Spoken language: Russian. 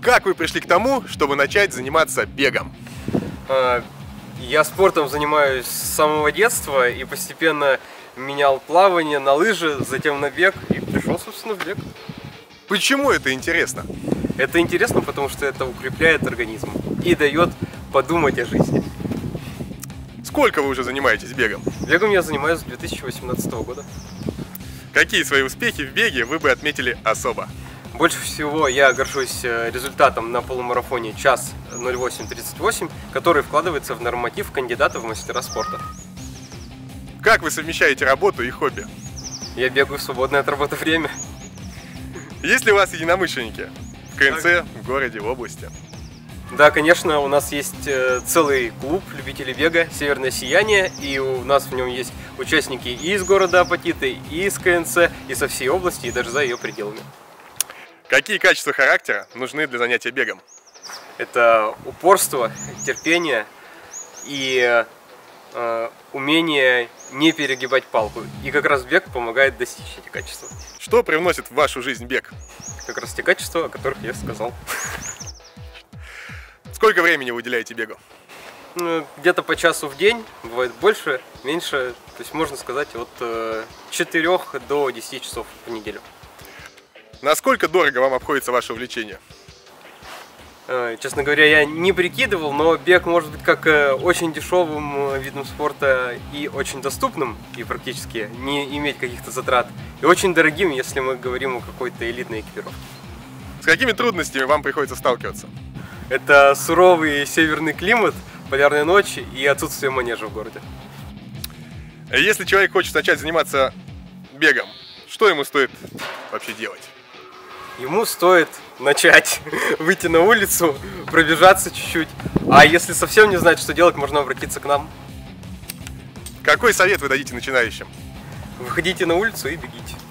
Как вы пришли к тому, чтобы начать заниматься бегом? Я спортом занимаюсь с самого детства и постепенно менял плавание на лыжи, затем на бег и пришел, собственно, в бег. Почему это интересно? Это интересно, потому что это укрепляет организм и дает подумать о жизни. Сколько вы уже занимаетесь бегом? Бегом я занимаюсь с 2018 года. Какие свои успехи в беге вы бы отметили особо? Больше всего я горжусь результатом на полумарафоне час 08:38, который вкладывается в норматив кандидата в мастера спорта. Как вы совмещаете работу и хобби? Я бегаю в свободное от работы время. Есть ли у вас единомышленники в КНЦ, в городе, в области? Да, конечно, у нас есть целый клуб любителей бега «Северное сияние», и у нас в нем есть участники и из города Апатиты, и из КНЦ, и со всей области, и даже за ее пределами. Какие качества характера нужны для занятия бегом? Это упорство, терпение и умение не перегибать палку. И как раз бег помогает достичь этих качеств. Что привносит в вашу жизнь бег? Как раз те качества, о которых я сказал. Сколько времени вы уделяете бегу? Где-то по часу в день, бывает больше, меньше. То есть можно сказать от 4 до 10 часов в неделю. Насколько дорого вам обходится ваше увлечение? Честно говоря, я не прикидывал, но бег может быть как очень дешевым видом спорта и очень доступным, и практически не иметь каких-то затрат, и очень дорогим, если мы говорим о какой-то элитной экипировке. С какими трудностями вам приходится сталкиваться? Это суровый северный климат, полярные ночи и отсутствие манежа в городе. Если человек хочет начать заниматься бегом, что ему стоит вообще делать? Ему стоит начать выйти на улицу, пробежаться чуть-чуть. А если совсем не знать, что делать, можно обратиться к нам. Какой совет вы дадите начинающим? Выходите на улицу и бегите.